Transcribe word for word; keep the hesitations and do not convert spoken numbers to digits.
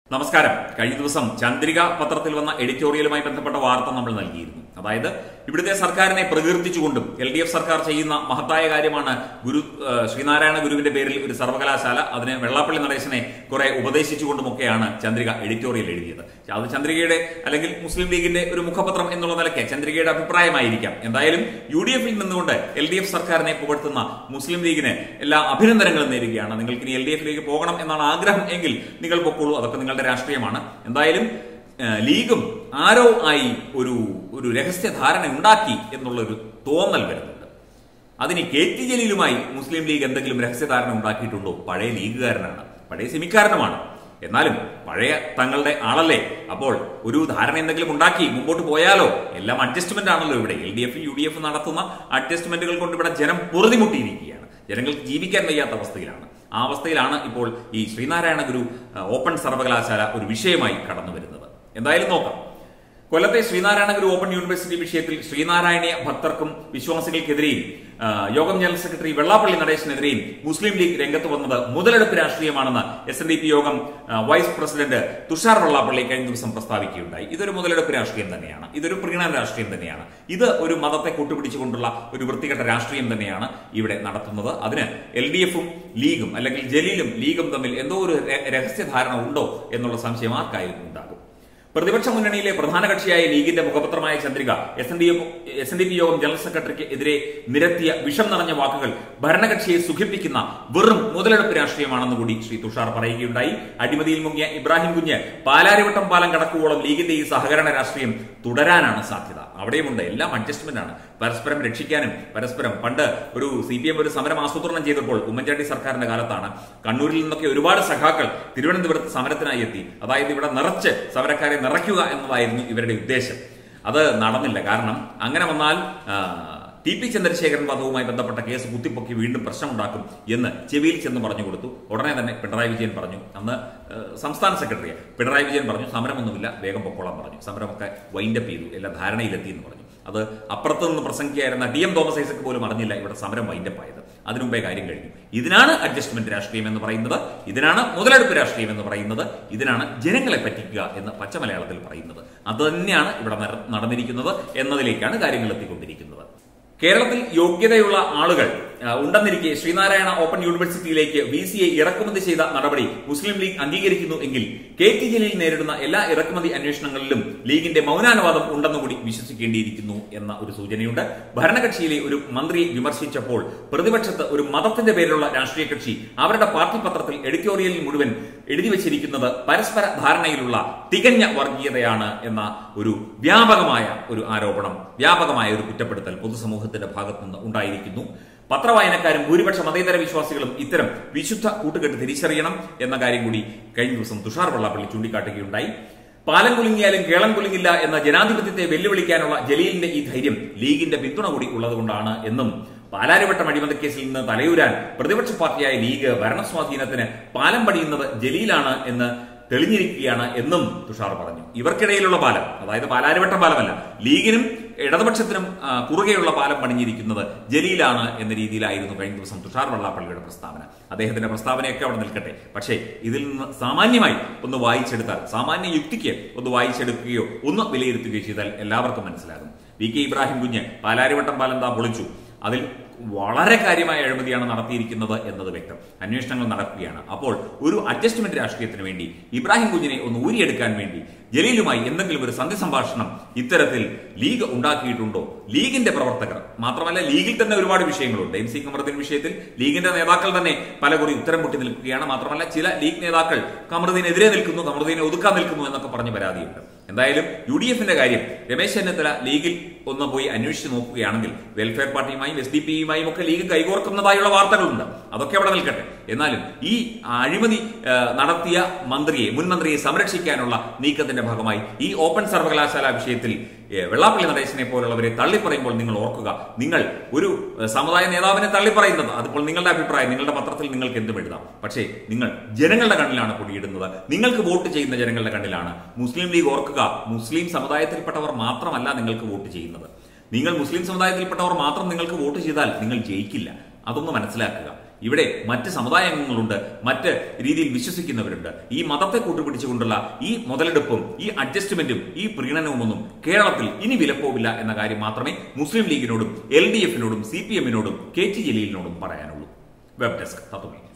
നമസ്കാരം. കഴിഞ്ഞ ദിവസം ചന്ദ്രിക പത്രത്തിൽ വന്ന എഡിറ്റോറിയലുമായി ബന്ധപ്പെട്ട വാർത്ത നമ്മൾ നൽകിയിരുന്നു. അതായത് ഇവിടുത്തെ സർക്കാരിനെ പ്രകീർത്തിച്ചുകൊണ്ടും എൽ ഡി എഫ് സർക്കാർ ചെയ്യുന്ന മഹത്തായ കാര്യമാണ് ഗുരു ശ്രീനാരായണ ഗുരുവിന്റെ പേരിൽ ഒരു സർവകലാശാല, അതിന് വെള്ളാപ്പള്ളി നടേശനെ കുറെ ഉപദേശിച്ചുകൊണ്ടുമൊക്കെയാണ് ചന്ദ്രിക എഡിറ്റോറിയൽ എഴുതിയത്. അത് ചന്ദ്രികയുടെ അല്ലെങ്കിൽ മുസ്ലിം ലീഗിന്റെ ഒരു മുഖപത്രം എന്നുള്ള നിലയ്ക്ക് ചന്ദ്രികയുടെ അഭിപ്രായമായിരിക്കാം. എന്തായാലും യു ഡി എഫിൽ നിന്നുകൊണ്ട് എൽ ഡി എഫ് സർക്കാരിനെ പുകഴ്ത്തുന്ന മുസ്ലിം ലീഗിന് എല്ലാ അഭിനന്ദനങ്ങളും നേരുകയാണ്. നിങ്ങൾക്ക് ഇനി എൽ ഡി എഫിലേക്ക് പോകണം എന്നാണ് ആഗ്രഹം എങ്കിൽ നിങ്ങൾ പൊക്കോളൂ, അതൊക്കെ നിങ്ങളുടെ രാഷ്ട്രീയമാണ്. എന്തായാലും ലീഗും ആരോ ആയി ഒരു ഒരു രഹസ്യധാരണ ഉണ്ടാക്കി എന്നുള്ളൊരു തോന്നൽ വരുന്നുണ്ട്. അതിന് കെ ടി ജലീലുമായി മുസ്ലിം ലീഗ് എന്തെങ്കിലും രഹസ്യധാരണ ഉണ്ടാക്കിയിട്ടുണ്ടോ? പഴയ ലീഗുകാരനാണ്, പഴയ സെമിക്കാരനുമാണ്. എന്നാലും പഴയ തങ്ങളുടെ ആളല്ലേ. അപ്പോൾ ഒരു ധാരണ എന്തെങ്കിലും ഉണ്ടാക്കി മുമ്പോട്ട് പോയാലോ? എല്ലാം അഡ്ജസ്റ്റ്മെന്റ് ആണല്ലോ ഇവിടെ. L D F U D F നടത്തുന്ന അഡ്ജസ്റ്റ്മെന്റുകൾ കൊണ്ട് ഇവിടെ ജനം പൊറുതിമുട്ടിയിരിക്കുകയാണ്. ജനങ്ങൾക്ക് ജീവിക്കാൻ വയ്യാത്ത അവസ്ഥയിലാണ്. ആ അവസ്ഥയിലാണ് ഇപ്പോൾ ഈ ശ്രീനാരായണ ഗുരു ഓപ്പൺ സർവകലാശാല ഒരു വിഷയമായി കടന്നു വരുന്നത്. എന്തായാലും നോക്കാം. കൊല്ലത്തെ ശ്രീനാരായണ ഗുരു ഓപ്പൺ യൂണിവേഴ്സിറ്റി വിഷയത്തിൽ ശ്രീനാരായണീയ ഭക്തർക്കും വിശ്വാസികൾക്കെതിരെയും യോഗം ജനറൽ സെക്രട്ടറി വെള്ളാപ്പള്ളി നടേശനെതിരെയും മുസ്ലിം ലീഗ് രംഗത്ത് വന്നത് മുതലെടുപ്പ് രാഷ്ട്രീയമാണെന്ന് എസ് എൻ ഡി പി യോഗം വൈസ് പ്രസിഡന്റ് തുഷാർ വെള്ളാപ്പള്ളി കഴിഞ്ഞ ദിവസം പ്രസ്താവിക്കുകയുണ്ടായി. ഇതൊരു മുതലെടുപ്പ് രാഷ്ട്രീയം തന്നെയാണ്, ഇതൊരു പ്രീണന രാഷ്ട്രീയം തന്നെയാണ്, ഇത് ഒരു മതത്തെ കൂട്ടുപിടിച്ചുകൊണ്ടുള്ള ഒരു വൃത്തികെട്ട രാഷ്ട്രീയം തന്നെയാണ് ഇവിടെ നടത്തുന്നത്. അതിന് എൽ ഡി എഫും ലീഗും അല്ലെങ്കിൽ ജലീലും ലീഗും തമ്മിൽ എന്തോ ഒരു രഹസ്യധാരണ ഉണ്ടോ എന്നുള്ള സംശയം ആർക്കായാലും ഉണ്ടാകും. പ്രതിപക്ഷ മുന്നണിയിലെ പ്രധാന കക്ഷിയായ ലീഗിന്റെ മുഖപത്രമായ Chandrika S N D S N D P യോഗം ജനറൽ സെക്രട്ടറിക്ക് എതിരെ നിരത്തിയ വിഷം നിറഞ്ഞ വാക്കുകൾ ഭരണകക്ഷിയെ സുഖിപ്പിക്കുന്ന വെറും മുതലെടുപ്പ് രാഷ്ട്രീയമാണെന്ന് കൂടി ശ്രീ തുഷാർ പറയുകയുണ്ടായി. അഴിമതിയിൽ മുങ്ങിയ ഇബ്രാഹിം കുഞ്ഞ് പാലാരിവട്ടം പാലം കടക്കുവോളം ലീഗിന്റെ ഈ സഹകരണ രാഷ്ട്രീയം തുടരാനാണ് സാധ്യത. അവിടെയുമുണ്ട്, എല്ലാം അഡ്ജസ്റ്റ്മെന്റ് ആണ്. പരസ്പരം രക്ഷിക്കാനും പരസ്പരം പണ്ട് ഒരു സി പി എം ഒരു സമരം ആസൂത്രണം ചെയ്തപ്പോൾ ഉമ്മൻചാണ്ടി സർക്കാരിന്റെ കാലത്താണ് കണ്ണൂരിൽ നിന്നൊക്കെ ഒരുപാട് സഖാക്കൾ തിരുവനന്തപുരത്ത് സമരത്തിനായി എത്തി. അതായത് ഇവിടെ നിറച്ച് സമരക്കാരെ നിറയ്ക്കുക എന്നതായിരുന്നു ഇവരുടെ ഉദ്ദേശം. അത് നടന്നില്ല. കാരണം അങ്ങനെ വന്നാൽ ടി പി ചന്ദ്രശേഖരൻ വധവുമായി ബന്ധപ്പെട്ട കേസ് കുത്തിപ്പൊക്കി വീണ്ടും പ്രശ്നമുണ്ടാക്കും എന്ന് ചെവിയിൽ ചെന്ന് പറഞ്ഞു കൊടുത്തു. ഉടനെ തന്നെ പിണറായി വിജയൻ പറഞ്ഞു, അന്ന് സംസ്ഥാന സെക്രട്ടറി പിണറായി വിജയൻ പറഞ്ഞു സമരമൊന്നുമില്ല, വേഗം പൊക്കോളാൻ പറഞ്ഞു. സമരമൊക്കെ വൈൻഡപ്പ് ചെയ്തു, എല്ലാ ധാരണയിലെത്തി എന്ന് പറഞ്ഞു. അത് അപ്പുറത്ത് നിന്ന് പ്രസംഗിക്കായിരുന്ന ടി എം തോമസ് ഐസക് പോലും അറിഞ്ഞില്ല ഇവിടെ സമരം വൈൻഡപ്പ് ആയത്. അതിനുമുമ്പേ കാര്യം കഴിഞ്ഞു. ഇതിനാണ് അഡ്ജസ്റ്റ്മെന്റ് രാഷ്ട്രീയം എന്ന് പറയുന്നത്, ഇതിനാണ് മുതലെടുപ്പ് രാഷ്ട്രീയം എന്ന് പറയുന്നത്, ഇതിനാണ് ജനങ്ങളെ പറ്റിക്കുക എന്ന് പച്ച മലയാളത്തിൽ പറയുന്നത്. അത് തന്നെയാണ് ഇവിടെ നടന്നിരിക്കുന്നത് എന്നതിലേക്കാണ് കാര്യങ്ങൾ എത്തിക്കൊണ്ടിരിക്കുന്നത്. കേരളത്തിൽ യോഗ്യതയുള്ള ആളുകൾ ഉണ്ടെന്നിരിക്കെ ശ്രീനാരായണ ഓപ്പൺ യൂണിവേഴ്സിറ്റിയിലേക്ക് വി സിയെ ഇറക്കുമതി ചെയ്ത നടപടി മുസ്ലിം ലീഗ് അംഗീകരിക്കുന്നു എങ്കിൽ കെ ടി ജലീൽ നേരിടുന്ന എല്ലാ ഇറക്കുമതി അന്വേഷണങ്ങളിലും ലീഗിന്റെ മൗനാനുവാദം ഉണ്ടെന്നുകൂടി വിശ്വസിക്കേണ്ടിയിരിക്കുന്നു എന്ന ഒരു സൂചനയുണ്ട്. ഭരണകക്ഷിയിലെ ഒരു മന്ത്രിയെ വിമർശിച്ചപ്പോൾ പ്രതിപക്ഷത്ത് ഒരു മതത്തിന്റെ പേരിലുള്ള രാഷ്ട്രീയ കക്ഷി അവരുടെ പാർട്ടി പത്രത്തിൽ എഡിറ്റോറിയലിൽ മുഴുവൻ എഴുതി വച്ചിരിക്കുന്നത് പരസ്പര ധാരണയിലുള്ള തികഞ്ഞ വർഗീയതയാണ് എന്ന ഒരു വ്യാപകമായ ഒരു ആരോപണം, വ്യാപകമായ ഒരു കുറ്റപ്പെടുത്തൽ പൊതുസമൂഹത്തിന്റെ ഭാഗത്തുനിന്ന് ഉണ്ടായിരിക്കുന്നു. പത്രവായനക്കാരും ഭൂരിപക്ഷ മതേതര വിശ്വാസികളും ഇത്തരം വിശുദ്ധ കൂട്ടുകെട്ട് തിരിച്ചറിയണം എന്ന കാര്യം കൂടി കഴിഞ്ഞ ദിവസം തുഷാർ വെള്ളാപ്പള്ളി ചൂണ്ടിക്കാട്ടുകയുണ്ടായി. പാലം കുലുങ്ങിയാലും കേളം കുലുങ്ങില്ല എന്ന ജനാധിപത്യത്തെ വെല്ലുവിളിക്കാനുള്ള ജലീലിന്റെ ഈ ധൈര്യം ലീഗിന്റെ പിന്തുണ കൂടി ഉള്ളതുകൊണ്ടാണ് എന്നും പാലാരിവട്ടം അഴിമതിക്കേസിൽ നിന്ന് തലയൂരാൻ പ്രതിപക്ഷ പാർട്ടിയായ ലീഗ് ഭരണസ്വാധീനത്തിന് പാലം പണിയുന്നത് ജലീലാണ് എന്ന് തെളിഞ്ഞിരിക്കുകയാണ് എന്നും തുഷാർ പറഞ്ഞു. ഇവർക്കിടയിലുള്ള പാലം, അതായത് പാലാരിവട്ടം പാലമല്ല, ലീഗിനും ഇടതുപക്ഷത്തിനും കുറുകെയുള്ള പാലം പണിഞ്ഞിരിക്കുന്നത് ജലീലാണ് എന്ന രീതിയിലായിരുന്നു കഴിഞ്ഞ ദിവസം തുഷാർ വെള്ളാപ്പള്ളിയുടെ പ്രസ്താവന. അദ്ദേഹത്തിന്റെ പ്രസ്താവനയൊക്കെ അവിടെ നിൽക്കട്ടെ, പക്ഷേ ഇതിൽ നിന്ന് സാമാന്യമായി ഒന്ന് വായിച്ചെടുത്താൽ, സാമാന്യ യുക്തിക്ക് ഒന്ന് വായിച്ചെടുക്കുകയോ ഒന്ന് വിലയിരുത്തുകയോ ചെയ്താൽ എല്ലാവർക്കും മനസ്സിലാകും. വി കെ ഇബ്രാഹിം കുഞ്ഞ് പാലാരിവട്ടം പാലം താ പൊളിച്ചു, അതിൽ വളരെ കാര്യമായ അഴിമതിയാണ് നടത്തിയിരിക്കുന്നത് എന്നത് വ്യക്തം. അന്വേഷണങ്ങൾ നടക്കുകയാണ്. അപ്പോൾ ഒരു അഡ്ജസ്റ്റ്മെന്റ് രാഷ്ട്രീയത്തിന് വേണ്ടി ഇബ്രാഹിം കുഞ്ഞിനെ ഒന്ന് ഊരിയെടുക്കാൻ വേണ്ടി ജലീലുമായി എന്തെങ്കിലും ഒരു സന്ധി സംഭാഷണം ഇത്തരത്തിൽ ലീഗ് ഉണ്ടാക്കിയിട്ടുണ്ടോ? ലീഗിന്റെ പ്രവർത്തകർ മാത്രമല്ല, ലീഗിൽ തന്നെ ഒരുപാട് വിഷയങ്ങളുണ്ട്. എം സി കമറുദ്ദീൻ വിഷയത്തിൽ ലീഗിന്റെ നേതാക്കൾ തന്നെ പലകുറി ഉത്തരം മുട്ടി നിൽക്കുകയാണ്. മാത്രമല്ല, ചില ലീഗ് നേതാക്കൾ കമറുദ്ദീനെതിരെ നിൽക്കുന്നു, കമറുദ്ദീനെ ഒതുക്കാൻ നിൽക്കുന്നു എന്നൊക്കെ പറഞ്ഞ് പരാതിയുണ്ട്. എന്തായാലും യു ഡി എഫിന്റെ കാര്യം രമേശ് ചെന്നിത്തല ലീഗിൽ ഒന്ന് പോയി അന്വേഷിച്ച് നോക്കുകയാണെങ്കിൽ വെൽഫെയർ പാർട്ടിയുമായും എസ് ഡി പിയുമായും ഒക്കെ ലീഗ് കൈകോർക്കുന്നതായുള്ള വാർത്തകളുണ്ട്. അതൊക്കെ അവിടെ നിൽക്കട്ടെ. എന്നാലും ഈ അഴിമതി നടത്തിയ മന്ത്രിയെ, മുൻ മന്ത്രിയെ സംരക്ഷിക്കാനുള്ള നീക്കത്തിന്റെ ഭാഗമായി ഈ ഓപ്പൺ സർവകലാശാല വിഷയത്തിൽ വെള്ളാപ്പള്ളി നടേശനെ പോലുള്ളവരെ തള്ളിപ്പറയുമ്പോൾ നിങ്ങൾ ഓർക്കുക, നിങ്ങൾ ഒരു സമുദായ നേതാവിനെ തള്ളിപ്പറയുന്നത് അതിപ്പോൾ നിങ്ങളുടെ അഭിപ്രായം, നിങ്ങളുടെ പത്രത്തിൽ നിങ്ങൾക്ക് എന്തും എഴുതാം. പക്ഷേ നിങ്ങൾ ജനങ്ങളുടെ കണ്ണിലാണ് പൊടിയിടുന്നത്, നിങ്ങൾക്ക് വോട്ട് ചെയ്യുന്ന ജനങ്ങളുടെ കണ്ണിലാണ്. മുസ്ലിം ലീഗ് ഓർക്കുക, മുസ്ലിം സമുദായത്തിൽപ്പെട്ടവർ മാത്രമല്ല നിങ്ങൾക്ക് വോട്ട് ചെയ്യുന്നത്. നിങ്ങൾ മുസ്ലിം സമുദായത്തിൽപ്പെട്ടവർ മാത്രം നിങ്ങൾക്ക് വോട്ട് ചെയ്താൽ നിങ്ങൾ ജയിക്കില്ല. അതൊന്ന് മനസ്സിലാക്കുക. ഇവിടെ മറ്റ് സമുദായങ്ങളുണ്ട്, മറ്റ് രീതിയിൽ വിശ്വസിക്കുന്നവരുണ്ട്. ഈ മതത്തെ കൂട്ടുപിടിച്ചുകൊണ്ടുള്ള ഈ മുതലെടുപ്പും ഈ അഡ്ജസ്റ്റ്മെന്റും ഈ പ്രീണനവുമൊന്നും കേരളത്തിൽ ഇനി വിലപ്പോവില്ല എന്ന കാര്യം മാത്രമേ മുസ്ലിം ലീഗിനോടും എൽ ഡി എഫിനോടും സി പി എമ്മിനോടും കെ ടി ജലീലിനോടും പറയാനുള്ളൂ. Web desk Tatwamayi.